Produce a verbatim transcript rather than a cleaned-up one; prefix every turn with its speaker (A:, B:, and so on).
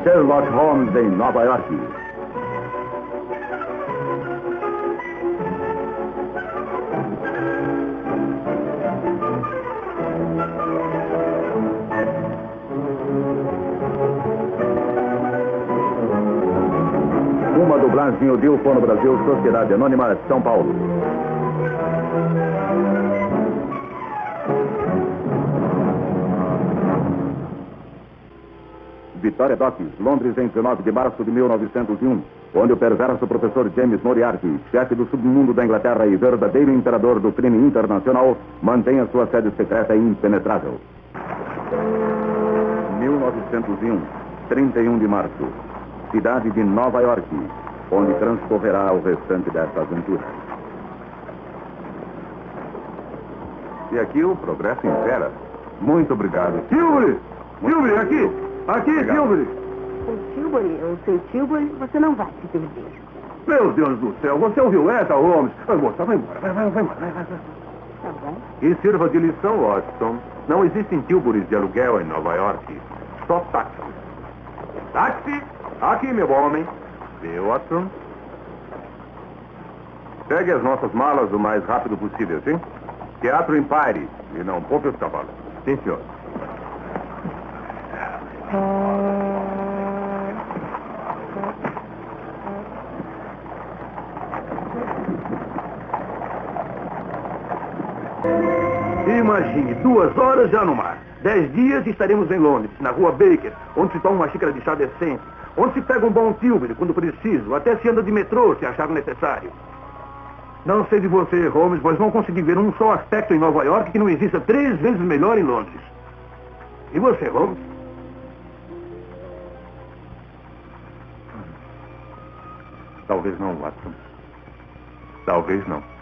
A: Sherlock Holmes em Nova York. Uma dublagem Odil Fono Brasil, Sociedade Anônima, São Paulo. Vitória Docks, Londres, em dezenove de março de mil novecentos e um, onde o perverso professor James Moriarty, chefe do submundo da Inglaterra e verdadeiro imperador do crime internacional, mantém a sua sede secreta impenetrável. mil novecentos e um, trinta e um de março, cidade de Nova York, onde transcorrerá o restante desta aventura. E aqui o progresso impera. Muito obrigado.
B: Tilbury! Tilbury, aqui! Aqui, Tilbury!
C: Sem Tilbury ou sem Tilbury, você não vai se perder.
B: Meu Deus do céu, você ouviu essa, Holmes? Vai, moça, vai embora, vai, vai, vai embora, vai, vai.
C: Tá bom.
D: E sirva de lição, Watson. Não existem Tilburys de aluguel em Nova York. Só táxi. Táxi! Aqui, meu homem. Viu, Watson? Pegue as nossas malas o mais rápido possível, sim? Teatro Empire. E não poupe os cavalos. Sim, senhor.
B: Imagine, duas horas já no mar. Dez dias e estaremos em Londres, na rua Baker, onde se toma uma xícara de chá decente, onde se pega um bom Tilbury quando preciso, até se anda de metrô se achar necessário. Não sei de você, Holmes, mas não consegui ver um só aspecto em Nova York que não exista três vezes melhor em Londres. E você, Holmes?
D: Talvez não, Watson. Talvez não.